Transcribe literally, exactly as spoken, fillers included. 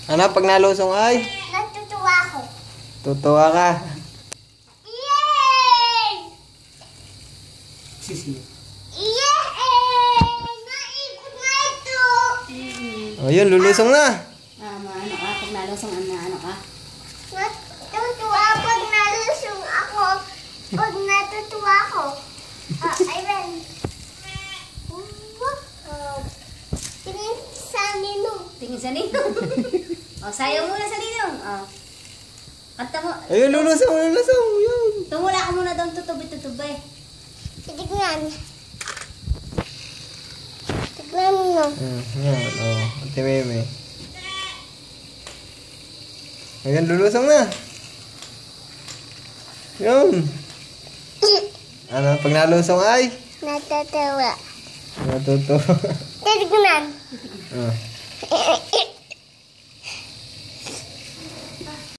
Ano, pag nalusong ay? Natutuwa ako. Tutuwa ka. Yay! Sisi. Yay! Naikot na ito! O yun, lulusong na. Ah, ano ka? Pag nalusong, ano, ano ka? Natutuwa pag nalusong ako. Pag natutuwa ako. Ah, ayun. Uh, tingin sa ninong. Tingin sa ninong. O, sayaw muna sa ninong. O. Kanta mo. Ayun, lulusong, lulusong. Yun. Tumula ka muna doon, tutubi-tutubi. Tignan. Tignan mo. Hmm, yan, o. Ate Meme. Ayun, lulusong na. Yun. Ano, pag nalusong ay? Natatawa. Natutuwa. Tignan. Ah.